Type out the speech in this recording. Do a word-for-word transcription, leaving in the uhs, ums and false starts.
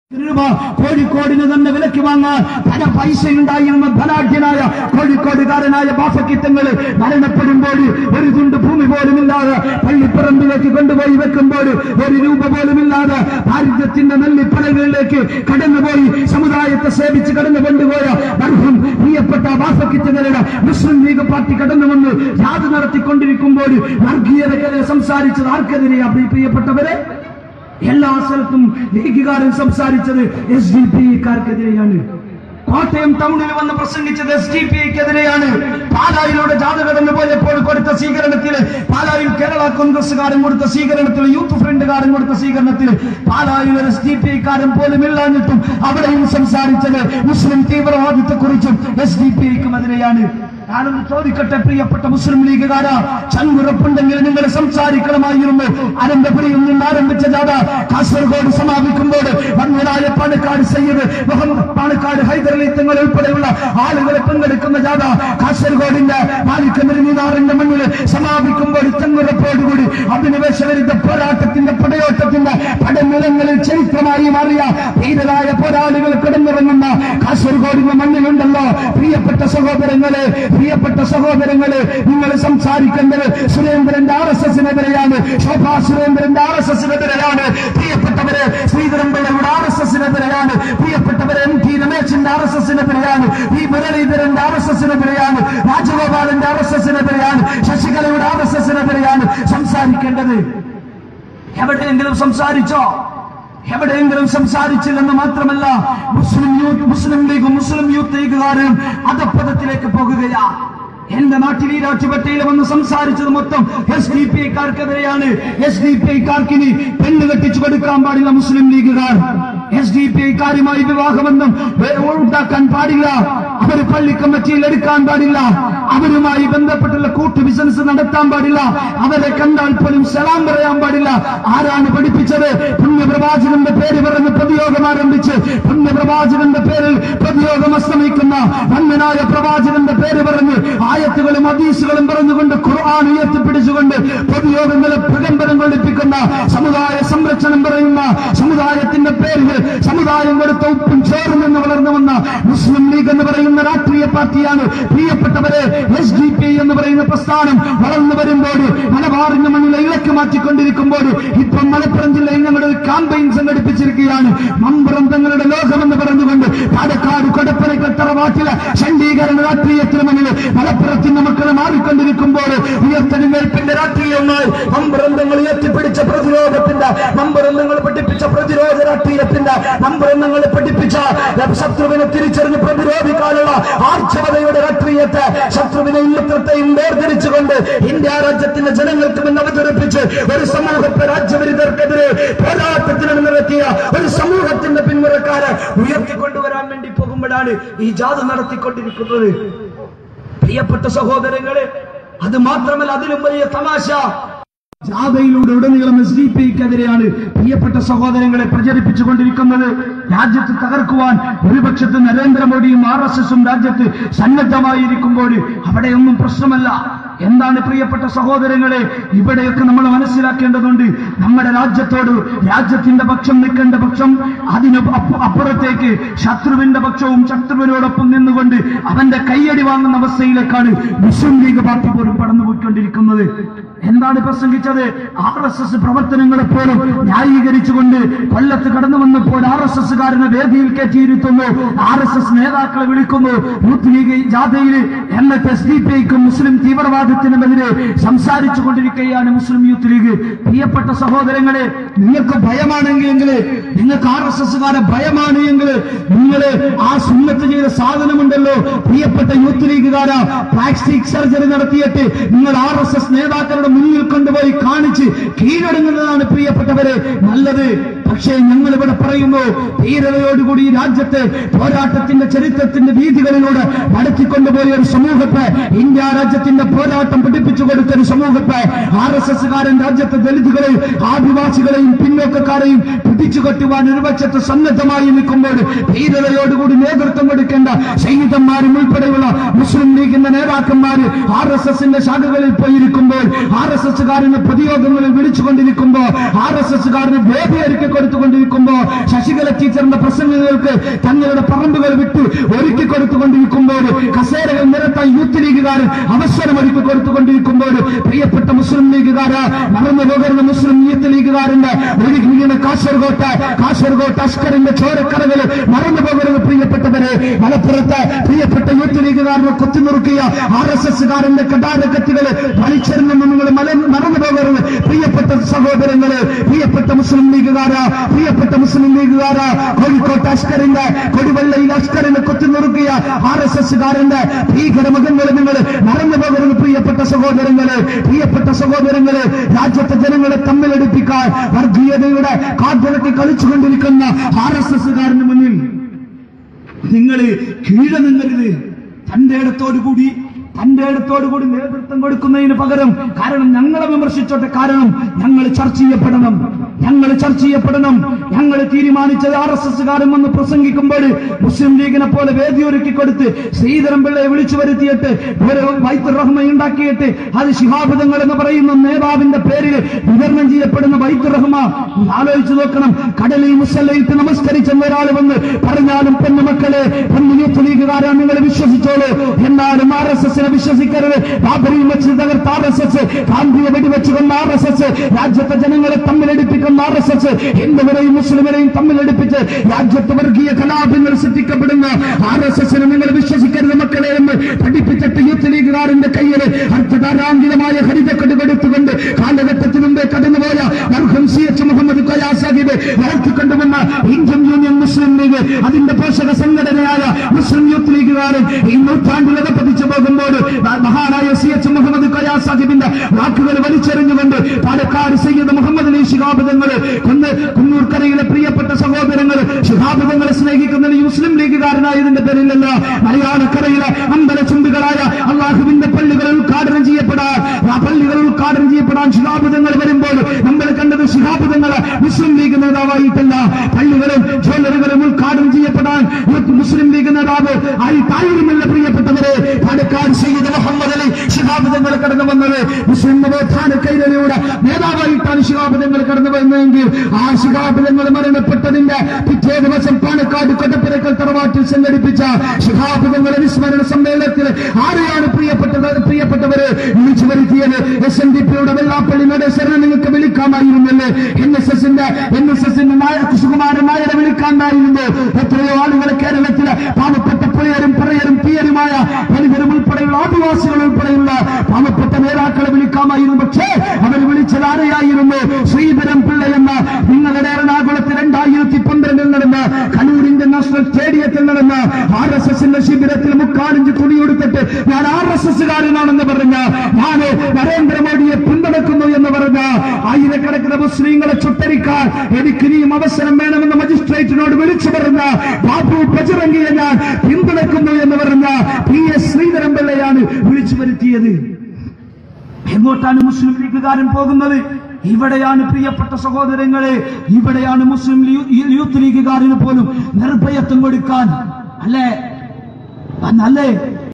കോഴിക്കോടിന് തന്നെ വിലക്ക് വാങ്ങാൻ പല പൈസയുണ്ടായിരുന്ന ധനാഢ്യനായ കോഴിക്കോടുകാരനായ ബാഫക്കിത്തങ്ങൾ മരണപ്പെടുമ്പോൾ ഒരു തുണ്ട് ഭൂമി പോലുമില്ലാതെ പള്ളിപ്പറമ്പിലേക്ക് കൊണ്ടുപോയി വെക്കുമ്പോൾ ഒരു രൂപ പോലുമില്ലാതെ ഭാരതത്തിന്റെ നെല്ലിപ്പലകളിലേക്ക് കടന്നുപോയി സമുദായത്തെ സേവിച്ച് കടന്നു കൊണ്ടുപോയ മർഹൂം പ്രിയപ്പെട്ട ബാഫക്കിത്തങ്ങളുടെ മുസ്ലിം ലീഗ് പാർട്ടി കടന്നു വന്ന് യാത്ര നടത്തിക്കൊണ്ടിരിക്കുമ്പോൾ വർഗീയതക്കെതിരെ സംസാരിച്ചത് ആർക്കെതിരെയാ പ്രിയപ്പെട്ടവരെ? എല്ലാ സ്ഥലത്തും ലീഗുകാരൻ സംസാരിച്ചത് എസ് ഡി പി ക്കാർക്കെതിരെയാണ്. കോട്ടയം ടൗണിൽ വന്ന് പ്രസംഗിച്ചത് എസ് ഡി പി ഐക്കെതിരെയാണ്. പാലായിലൂടെ ജാഥ കടന്നു പോയപ്പോൾ കൊടുത്ത സ്വീകരണത്തിൽ, പാലായിൽ കേരള കോൺഗ്രസുകാരൻ കൊടുത്ത സ്വീകരണത്തിൽ, യൂത്ത് ഫ്രണ്ടുകാരൻ കൊടുത്ത സ്വീകരണത്തിൽ പാലായിൽ ഒരു എസ് ഡി പി ഐക്കാരൻ പോലും ഇല്ലാഞ്ഞിട്ടും അവിടെയും സംസാരിച്ചത് മുസ്ലിം തീവ്രവാദത്തെ കുറിച്ചും എസ് ഡി പി ഐക്കും എതിരെയാണ്. ഞാനൊന്ന് ചോദിക്കട്ടെ പ്രിയപ്പെട്ട മുസ്ലിം ലീഗുകാരാ, ചങ്കുറപ്പുണ്ടെങ്കിൽ നിങ്ങൾ സംസാരിക്കണമായിരുന്നു. അനന്തപുരിയിൽ നിന്ന് ആരംഭിച്ച ജാഥ കാസർഗോഡ് സമാപിക്കുമ്പോൾ വന്നതായ പാണക്കാട് സയ്യിദ് മുഹമ്മദ് പാണക്കാട് ഹൈദരലി തങ്ങൾ ഉൾപ്പെടെയുള്ള ആളുകളെ പങ്കെടുക്കുന്ന ജാഥ കാസർഗോഡിന്റെ മാലിക്കമരുന്നാറിന്റെ മണ്ണിൽ സമാപിക്കുമ്പോൾ ചങ്കുറപ്പോടുകൂടി അധിനിവേശ വിരുദ്ധ പോരാട്ടത്തിന്റെ പടയോട്ടത്തിന്റെ പടനിലങ്ങളിൽ ചരിത്രമായി മാറിയ ധീരരായ പോരാളികൾ കിടന്നിറങ്ങുന്ന കാസർഗോഡിന്റെ മണ്ണിലുണ്ടല്ലോ പ്രിയപ്പെട്ട സഹോദരങ്ങളെ, പ്രിയപ്പെട്ട സഹോദരങ്ങളെ, നിങ്ങൾ സംസാരിക്കേണ്ടത് സുരേന്ദ്രന്റെ ആർ എസ് എസിനെതിരെയാണ്, ശോഭാ സുരേന്ദ്രന്റെ ആർ എസ് എസിനെതിരെയാണ്, പ്രിയപ്പെട്ടവരെ ശ്രീധരൻപിള്ളയുടെ ആർ എസ് എസിനെതിരെയാണ്, പ്രിയപ്പെട്ടവരെ എം ടി രമേശിന്റെ ആർ എസ് എസിനെതിരെയാണ്, ഈ മുരളീധരന്റെ ആർ എസ് എസിനെതിരെയാണ്, രാജഗോപാലന്റെ ആർ എസ് എസിനെതിരെയാണ്, ശശികലയുടെ ആർ എസ് എസിനെതിരെയാണ് സംസാരിക്കേണ്ടത്. എവിടെയെങ്കിലും സംസാരിച്ചോ? എവിടെയെങ്കിലും സംസാരിച്ചില്ലെന്ന് മാത്രമല്ല, മുസ്ലിം യൂത്ത് മുസ്ലിം ലീഗും മുസ്ലിം യൂത്ത് ലീഗുകാരും അധപ്പതത്തിലേക്ക് പോകുകയാ. എന്റെ നാട്ടിൽ ഈ രാജ്യപട്ടയിൽ വന്ന് സംസാരിച്ചത് മൊത്തം എസ് ഡി പി ഐക്കാർക്കെതിരെയാണ്. എസ് ഡി പി ഐക്കാർക്കിനി പെണ്ണ് കെട്ടിച്ചു കൊടുക്കാൻ പാടില്ല മുസ്ലിം ലീഗുകാർ. എസ് ഡി പി ഐക്കാരുമായി വിവാഹബന്ധം ഉണ്ടാക്കാൻ പാടില്ല, അവർ പള്ളി കമ്മിറ്റിയിൽ എടുക്കാൻ പാടില്ല, അവരുമായി ബന്ധപ്പെട്ടുള്ള കൂട്ടു ബിസിനസ് നടത്താൻ പാടില്ല, അവരെ കണ്ടാൽ പോലും സലാം പറയാൻ പാടില്ല. ആരാണ് പഠിപ്പിച്ചത്? പുണ്യപ്രവാചകന്റെ പേര് പറഞ്ഞ് പ്രതിയോഗം ആരംഭിച്ച് പുണ്യപ്രവാചകന്റെ പേരിൽ പ്രതിയോഗം അസ്തമിക്കുന്ന വന്യനായ പ്രവാചകന്റെ പേര് പറഞ്ഞ് ആയത്തുകളും ഹദീസുകളും പറഞ്ഞുകൊണ്ട് ഖുർആൻ ഉയർത്തിപ്പിടിച്ചുകൊണ്ട് പൊതുയോഗങ്ങളെ പ്രകമ്പനം കൊള്ളിപ്പിക്കുന്ന സമുദായ സംരക്ഷണം പറയുന്ന സമുദായത്തിന്റെ പേരിൽ സമുദായം കൊടുത്ത ഉപ്പും ചോറും എന്ന് വളർന്നു വന്ന മുസ്ലിം ലീഗ് എന്ന് പറയുന്ന രാഷ്ട്രീയ പാർട്ടിയാണ്. പ്രിയപ്പെട്ടവരെ, എസ് ഡി പി എന്ന് പറയുന്ന പ്രസ്ഥാനം വളർന്നു വരുമ്പോൾ മലബാറിന്റെ മണ്ണിലെ ഇളക്കി മാറ്റിക്കൊണ്ടിരിക്കുമ്പോൾ ഇപ്പം മലപ്പുറം ജില്ലയിൽ ഞങ്ങളുടെ ഒരു ക്യാമ്പയിൻ സംഘടിപ്പിച്ചിരിക്കുകയാണ്. മമ്പുറം തങ്ങളുടെ ലോകമെന്ന് പറഞ്ഞുകൊണ്ട് പാലക്കാട് കൊടപ്പനക്കൽ തറവാട്ടിലെ ശണ്ഡീകരണ രാഷ്ട്രീയത്തിന് മുന്നിൽ മലപ്പുറത്തിന്റെ മക്കളെ മാറിക്കൊണ്ടിരിക്കുമ്പോൾ ഉയർത്തെഴുന്നേൽപ്പിന്റെ രാഷ്ട്രീയമായി മമ്പുറന്തങ്ങൾ ഉയർത്തിപ്പിടിച്ച പ്രതിരോധത്തിന്റെ, മമ്പുറന്തങ്ങൾ പഠിപ്പിച്ച പ്രതിരോധ രാഷ്ട്രീയത്തിന്റെ, മമ്പുറന്തങ്ങൾ പഠിപ്പിച്ച ശത്രുവിനെ തിരിച്ചറിഞ്ഞ് പ്രതിരോധിക്കാനുള്ള ആർജവതയുടെ രാഷ്ട്രീയത്തെ ശത്രുവിനെ ഇല്ലത്രത്തെയും വേർതിരിച്ചുകൊണ്ട് ഇന്ത്യ രാജ്യത്തിന്റെ ജനങ്ങൾക്ക് മുന്നിൽ അവതരിപ്പിച്ച് ഒരു സമൂഹത്തെ രാജ്യവിരുദ്ധർക്കെതിരെ പോരാട്ടത്തിന് നടത്തിയ ഒരു സമൂഹത്തിന്റെ പിന്മുറക്കാരെ ഉയർത്തിക്കൊണ്ടുവരാൻ വേണ്ടി പോകുമ്പോഴാണ് ഈ ജാഥ നടത്തിക്കൊണ്ടിരിക്കുന്നത്. പ്രിയപ്പെട്ട സഹോദരങ്ങളെ, അത് മാത്രമല്ല, അതിലും വലിയ തമാശ ജാഥയിലൂടെ ഉടനീളം എസ് ഡി പി ഐക്കെതിരെയാണ് പ്രിയപ്പെട്ട സഹോദരങ്ങളെ പ്രചരിപ്പിച്ചുകൊണ്ടിരിക്കുന്നത്. രാജ്യത്ത് തകർക്കുവാൻ ഒരുപക്ഷത്ത് നരേന്ദ്രമോദിയും ആർ എസ് എസും രാജ്യത്ത് സന്നദ്ധമായിരിക്കുമ്പോൾ അവിടെയൊന്നും പ്രശ്നമല്ല. എന്താണ് പ്രിയപ്പെട്ട സഹോദരങ്ങളെ, ഇവിടെയൊക്കെ നമ്മൾ മനസ്സിലാക്കേണ്ടതുണ്ട്. നമ്മുടെ രാജ്യത്തോട് രാജ്യത്തിന്റെ പക്ഷം നിൽക്കേണ്ട പക്ഷം, അതിന് അപ്പുറത്തേക്ക് ശത്രുവിന്റെ പക്ഷവും ശത്രുവിനോടൊപ്പം നിന്നുകൊണ്ട് അവന്റെ കയ്യടി വാങ്ങുന്ന അവസ്ഥയിലേക്കാണ് മുസ്ലിം ലീഗ് പാർട്ടി പോലും കടന്നുപോയിക്കൊണ്ടിരിക്കുന്നത്. എന്താണ് പ്രസംഗിച്ചത്? ആർ എസ് എസ് പ്രവർത്തനങ്ങളെ പോലും ന്യായീകരിച്ചുകൊണ്ട് കൊല്ലത്ത് കടന്നു വന്നപ്പോൾ ആർ എസ് എസ്സുകാരനെ വേദിയിൽ കയറ്റിയിരുത്തുന്നു, ആർ എസ് എസ് നേതാക്കളെ വിളിക്കുന്നു യൂത്ത് ലീഗ് ജാഥയിൽ. എന്നിട്ട് എസ് ഡി പി ഐക്കും മുസ്ലിം തീവ്രവാദത്തിനുമെതിരെ സംസാരിച്ചു കൊണ്ടിരിക്കുകയാണ് മുസ്ലിം യൂത്ത് ലീഗ്. പ്രിയപ്പെട്ട സഹോദരങ്ങളെ, നിങ്ങൾക്ക് ഭയമാണെങ്കിൽ, നിങ്ങൾക്ക് ആർ എസ് എസ്സുകാരെ ഭയമാണ് എങ്കിൽ നിങ്ങൾ ആ സുന്നത്ത് ചെയ്ത സാധനമുണ്ടല്ലോ പ്രിയപ്പെട്ട യൂത്ത് ലീഗുകാരാ, പ്ലാസ്റ്റിക് സർജറി നടത്തിയിട്ട് നിങ്ങൾ ആർ എസ് എസ് നേതാക്കളുടെ മുന്നിൽ കൊണ്ടുപോയി കാണിച്ച് കീഴടങ്ങുന്നതാണ് പ്രിയപ്പെട്ടവരെ നല്ലത്. പക്ഷേ ഞങ്ങൾ ഇവിടെ പറയുന്നു, ധീരതയോടുകൂടി ഈ രാജ്യത്തെ പോരാട്ടത്തിന്റെ ചരിത്രത്തിന്റെ വീതികളിലൂടെ നടത്തിക്കൊണ്ടുപോയ ഒരു സമൂഹത്തെ, ഇന്ത്യ രാജ്യത്തിന്റെ പോരാട്ടം പഠിപ്പിച്ചു കൊടുത്ത ഒരു സമൂഹത്തെ ആർ എസ് എസ്സുകാരൻ രാജ്യത്തെ ദലിതുകളെയും ആദിവാസികളെയും പിന്നോക്കക്കാരെയും പിടിച്ചു കെട്ടുവാൻ ഒരു പക്ഷത്ത് സന്നദ്ധമായി നിൽക്കുമ്പോൾ ധീരതയോടുകൂടി നേതൃത്വം കൊടുക്കേണ്ട സൈനികന്മാരും ഉൾപ്പെടെയുള്ള മുസ്ലിം ലീഗിന്റെ നേതാക്കന്മാർ ആർ എസ് എസിന്റെ ശാഖകളിൽ പോയിരിക്കുമ്പോൾ, ആർ എസ് എസുകാരന് പൊതുയോഗങ്ങളിൽ വിളിച്ചുകൊണ്ടിരിക്കുമ്പോ, ആർ എസ് എസുകാരന് വേദി ഒരുക്കി കൊടുത്തുകൊണ്ടിരിക്കുമ്പോ, ശശികല ടീച്ചറിന്റെ പ്രസംഗങ്ങൾക്ക് തങ്ങളുടെ പറമ്പുകൾ വിട്ട് ഒരുക്കി കൊടുത്തുകൊണ്ടിരിക്കുമ്പോൾ, കസേരകൾ നിരത്താൻ യൂത്ത് ലീഗുകാരൻ അവസരം ഒരുക്കി കൊടുത്തുകൊണ്ടിരിക്കുമ്പോൾ, പ്രിയപ്പെട്ട മുസ്ലിം ലീഗുകാര് മറന്നു പോകരുന്ന മുസ്ലിം യൂത്ത് ലീഗുകാരന്റെ ഒരു വീണ് കാസർഗോട്ട് കാസർഗോട്ട് അസ്കറിന്റെ ചോരക്കറകൾ മറന്നു പോകരുത്. പ്രിയപ്പെട്ടവരെ, മലപ്പുറത്ത് പ്രിയപ്പെട്ട യൂത്ത് ലീഗുകാരനെ കൊത്തിനുറുക്കിയ ആർ എസ് എസുകാരന്റെ കടാരക്കത്തികള് വലിച്ചെറിഞ്ഞെന്ന് നിങ്ങൾ മറന്നു പോകരുത്. പ്രിയപ്പെട്ട സഹോദരങ്ങള്, പ്രിയപ്പെട്ട മുസ്ലിം ലീഗുകാര്, പ്രിയപ്പെട്ട മുസ്ലിം ലീഗുകാര്, കോഴിക്കോട്ട് അസ്കറിന്റെ കൊടുവള്ളയിൽ അസ്കറിനെ കൊത്തിനുറുക്കിയ ആർ എസ് എസുകാരന്റെ ഭീകരമുഖങ്ങള് നിങ്ങൾ മറന്നു പോകരുത്. പ്രിയപ്പെട്ട സഹോദരങ്ങള്, പ്രിയപ്പെട്ട സഹോദരങ്ങള്, രാജ്യത്തെ ജനങ്ങളെ തമ്മിലടിപ്പിക്കാൻ വർഗീയതയുടെ കാറ്റടക്കി കളിച്ചുകൊണ്ടിരിക്കുന്ന ആർ എസ് എസുകാരന് മുന്നിൽ നിങ്ങൾ കീഴ നിന്നരുത്. തന്റെ ഇടത്തോടുകൂടി തന്റെ ഇടത്തോടുകൂടി നേതൃത്വം കൊടുക്കുന്നതിന് പകരം, കാരണം ഞങ്ങളെ വിമർശിച്ചോട്ടെ, കാരണം ഞങ്ങൾ ചർച്ച ചെയ്യപ്പെടണം, ഞങ്ങൾ ചർച്ച ചെയ്യപ്പെടണം. ഞങ്ങൾ തീരുമാനിച്ചത് ആർ എസ് എസുകാരൻ വന്ന് പ്രസംഗിക്കുമ്പോൾ മുസ്ലിം ലീഗിനെ പോലെ വേദിയൊരുക്കി കൊടുത്ത് ശ്രീധരൻ പിള്ളയെ വിളിച്ചു വരുത്തിയിട്ട് ഒരു ബൈത്തുർ റഹ്മ ഉണ്ടാക്കിയിട്ട് അത് ശിഹാബ് തങ്ങൾ എന്ന് പറയുന്ന നേതാവിന്റെ പേരിൽ വിതരണം ചെയ്യപ്പെടുന്ന ബൈത്തുർ റഹ്മ ആലോചിച്ചു നോക്കണം. കടലിൽ മുസല്ലയിട്ട് നമസ്കരിച്ചെന്ന ഒരാൾ വന്ന് പറഞ്ഞാലും പെണ്ണുമക്കളെ പെണ്ണു യൂത്ത് ലീഗുകാരാണ് നിങ്ങൾ വിശ്വസിച്ചോളൂ, എന്നാലും ആർ എസ് എസിനെ വിശ്വസിക്കരുത്. ബാബരി മസ്ജിദ് തകർത്ത ആർ എസ് എസ്, ഗാന്ധിയെ വെടിവെച്ചുകൊണ്ട ആർ എസ് എസ്, രാജ്യത്തെ ജനങ്ങളെ തമ്മിലടിപ്പിക്കുന്ന ആർ എസ് എസ്, ഹിന്ദുവിനെയും മുസ്ലിമിനെയും തമ്മിലടിപ്പിച്ച് രാജ്യത്ത് വർഗീയ കലാപങ്ങൾ സൃഷ്ടിക്കപ്പെടുന്ന ആർ എസ് എസിനെ നിങ്ങൾ വിശ്വസിക്കരുത് മക്കളെ എന്ന് പഠിപ്പിച്ചിട്ട് യൂത്ത് ലീഗുകാരന്റെ കയ്യിൽ അർത്ഥകാരാങ്കിതമായ ഹരിതക്കെട്ട് കൊടുത്തുകൊണ്ട് കാലഘട്ടത്തിന് മുമ്പേ കടന്നുപോയ മർഹൂം സി എച്ച് മുഹമ്മദ് കോയ സാഹിബ് വളർത്തിക്കൊണ്ടുവന്ന ഇന്ത്യൻ യൂണിയൻ മുസ്ലിം ലീഗ്, അതിന്റെ പോഷക സംഘടനയായ മുസ്ലിം യൂത്ത് ലീഗുകാരൻ ഈ നൂറ്റാണ്ടിലക പതിച്ചു പോകുമ്പോൾ മഹാനായ സി എച്ച് മുഹമ്മദ് കോയ സാഹിബിന്റെ വാക്കുകൾ വലിച്ചെറിഞ്ഞുകൊണ്ട് പാലക്കാട് സയ്യിദ് മുഹമ്മദ് അലി ശിഹാബ് തങ്ങൾ കൊന്ന് കുന്നൂർക്കരയിലെ പ്രിയപ്പെട്ട സഹോദരങ്ങൾ ശിഹാബ് തങ്ങളെ സ്നേഹിക്കുന്ന മുസ്ലിം ലീഗുകാരനായതിന്റെ പേരിലല്ല, മലയാളക്കരയിലെ അമ്പലചുംബികളായ അള്ളാഹുവിന്റെ പള്ളികൾ ഉദ്ഘാടനം ചെയ്യപ്പെടാൻ ആ പള്ളികൾ ഉദ്ഘാടനം ചെയ്യപ്പെടാൻ ശിഹാബ് തങ്ങൾ വരുമ്പോൾ നമ്മൾ കണ്ടത് ശിഹാബ് തങ്ങൾ മുസ്ലിം ലീഗ് നേതാവായിട്ടല്ല, പള്ളികളും ജ്വല്ലറികളും ഉദ്ഘാടനം ചെയ്യപ്പെടാൻ മുസ്ലിം ലീഗ് നേതാവ് ആയിട്ടായിരുന്നില്ല. പ്രിയപ്പെട്ടവരെ, പാലക്കാട് സയ്യിദ് മുഹമ്മദ് അലി ശിഹാബ് തങ്ങൾ കടന്നു വന്നത് മുസ്ലിം നവോത്ഥാന കൈരളിയുടെ നേതാവായിട്ടാണ് ശിഹാബ് തങ്ങൾ കടന്നു വരുന്നതെങ്കിൽ ആ ശിഹാബ് തങ്ങൾ മരണപ്പെട്ടതിന്റെ പിറ്റേ ദിവസം പാലക്കാട് കൊടപ്പരക്കൽ തറവാട്ടിൽ സംഘടിപ്പിച്ച ശിഹാബ് തങ്ങളുടെ വിസ്മരണ സമ്മേളനത്തിൽ ആരെയാണ് പ്രിയപ്പെട്ടത് പ്രിയപ്പെട്ടവര് വിളിച്ചു വരുത്തിയത്? എസ് എൻ ഡി പിയുടെ വെള്ളാപ്പള്ളി നടേശ്വരനെ നിങ്ങൾക്ക് വിളിക്കാമായിരുന്നല്ലേ? എൻ എസ് എസിന്റെ എൻ എസ് എസിന്റെ നായർ സുകുമാരൻ നായരെ വിളിക്കാണ്ടായിരുന്നു. എത്രയോ ആളുകൾ കേരളത്തിലെ പാവപ്പെട്ട പുലയരും പറയരും തീയരുമായ ദലിതരും ഉൾപ്പെടെയുള്ള ആദിവാസികൾ ഉൾപ്പെടെയുള്ള പാവപ്പെട്ട നേതാക്കളെ വിളിക്കാമായിരുന്നു. പക്ഷേ അവർ വിളിച്ചത് ആരെയായിരുന്നു? ശ്രീധരൻ പിള്ള എന്ന നിങ്ങളുടെ എറണാകുളത്ത് രണ്ടായിരത്തി പന്ത്രണ്ടിൽ നടന്ന കണ്ണൂർ ഇന്റർനാഷണൽ സ്റ്റേഡിയത്തിൽ നടന്ന ആർ എസ് എസിന്റെ ശിബിരത്തിൽ മുക്കാലിഞ്ച് തുണിയെടുത്തിട്ട് ഞാൻ ആർ എസ് എസുകാരനാണെന്ന് പറഞ്ഞ, ഞാൻ നരേന്ദ്രമോദിയെ പിന്തുണക്കുന്നു എന്ന് പറഞ്ഞ ആയിരക്കണക്കിന് മുസ്ലിങ്ങളെ ചുട്ടരിക്കാൻ എനിക്ക് ഇനിയും അവസരം വേണമെന്ന് മജിസ്ട്രേറ്റിനോട് വിളിച്ചു പറഞ്ഞ ബാബു ബജറംഗിയെ ഞാൻ പിന്തുണക്കുന്നു എന്ന് പറഞ്ഞ പി എസ് ശ്രീധരൻ പിള്ളയാണ് വിളിച്ചു വരുത്തിയത്. എങ്ങോട്ടാണ് മുസ്ലിം ലീഗുകാരൻ പോകുന്നത്? ഇവിടെയാണ് പ്രിയപ്പെട്ട സഹോദരങ്ങളെ, ഇവിടെയാണ് മുസ്ലിം യൂത്ത് ലീഗുകാരന് പോലും നിർഭയത്വം കൊടുക്കാൻ അല്ലേ അല്ലേ